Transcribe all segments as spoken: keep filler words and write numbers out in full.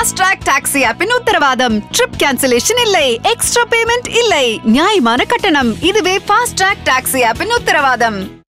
Fast Track Taxi app in உத்தரவாதம். Trip cancellation இல்லை, extra payment இல்லை, நியாயமான கட்டணம். இதுவே Fast Track Taxi app in உத்தரவாதம்.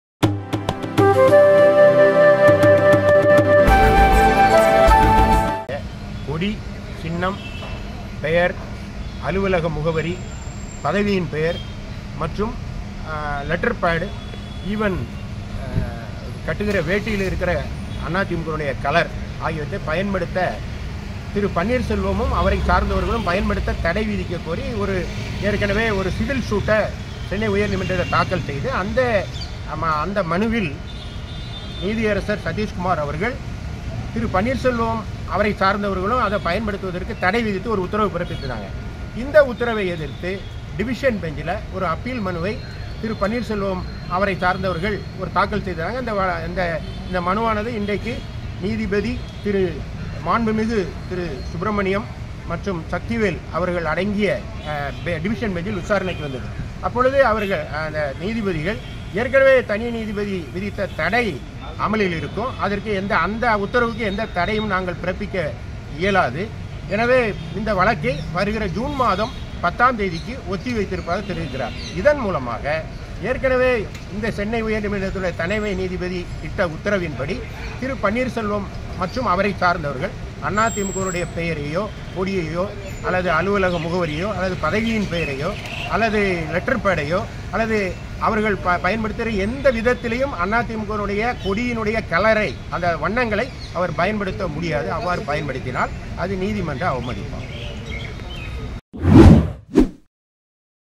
கொடி, சின்னம், பெயர், அலுவலக முகவரி, பதவியின் பெயர் மற்றும் லெட்டர் பேடு, ஈவன் கட்டுகிற வேட்டியில் இருக்கிற அதிமுகவுடைய கலர் ஆகியவற்றை பயன்படுத்த திரு பன்னீர்செல்வமும் அவரை சார்ந்தவர்களும் பயன்படுத்த தடை விதிக்க கோரி ஒரு ஏற்கனவே ஒரு சிவில் சூட்டை சென்னை உயர்நீதிமன்றத்தில் தாக்கல் செய்து அந்த அந்த மனுவில் நீதியரசர் சதீஷ்குமார் அவர்கள் திரு பன்னீர்செல்வம் அவரை சார்ந்தவர்களும் அதை பயன்படுத்துவதற்கு தடை விதித்து ஒரு உத்தரவு பிறப்பித்தாங்க. இந்த உத்தரவை எதிர்த்து டிவிஷன் பெஞ்சில் ஒரு அப்பீல் மனுவை திரு பன்னீர்செல்வம் அவரை சார்ந்தவர்கள் ஒரு தாக்கல் செய்தாங்க. இந்த இந்த இந்த மனுவானது இன்றைக்கு நீதிபதி திரு மாண்புமிகு திரு சுப்பிரமணியம் மற்றும் சக்திவேல் அவர்கள் அடங்கிய டிவிஷன் பெஞ்சில் விசாரணைக்கு வந்தது. அப்பொழுது அவர்கள் அந்த நீதிபதிகள் ஏற்கனவே தனி நீதிபதி விதித்த தடை அமலில் இருக்கும், அதற்கு எந்த அந்த உத்தரவுக்கு எந்த தடையும் நாங்கள் பிறப்பிக்க இயலாது, எனவே இந்த வழக்கை வருகிற ஜூன் மாதம் பத்தாம் தேதிக்கு ஒத்தி வைத்திருப்பதாக தெரிவிக்கிறார். இதன் மூலமாக ஏற்கனவே இந்த சென்னை உயர்நீதிமன்றத்துடைய தலைமை நீதிபதி இட்ட உத்தரவின்படி திரு பன்னீர்செல்வம் மற்றும் அவரை சார்ந்தவர்கள் அதிமுகவுடைய பெயரையோ கொடியையோ அல்லது அலுவலக முகவரியோ அல்லது பதவியின் பெயரையோ அல்லது லெட்டர் பேடையோ அல்லது அவர்கள் ப பயன்படுத்துகிற எந்த விதத்திலையும் அதிமுகவுடைய கொடியினுடைய கலரை அந்த வண்ணங்களை அவர் பயன்படுத்த முடியாது. அவ்வாறு பயன்படுத்தினால் அது நீதிமன்ற அவமதிப்பாகும்.